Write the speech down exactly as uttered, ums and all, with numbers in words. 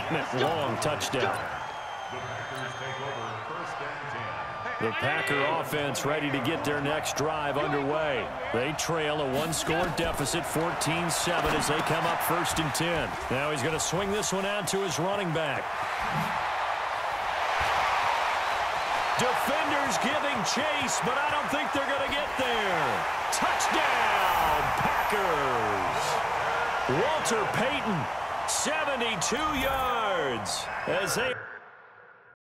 Long touchdown. The Packer offense ready to get their next drive underway. They trail a one-score deficit, fourteen seven, as they come up first and ten. Now he's going to swing this one out to his running back. Defenders giving chase, but I don't think they're going to get there. Touchdown, Packers! Walter Payton, seventy-two yards, as they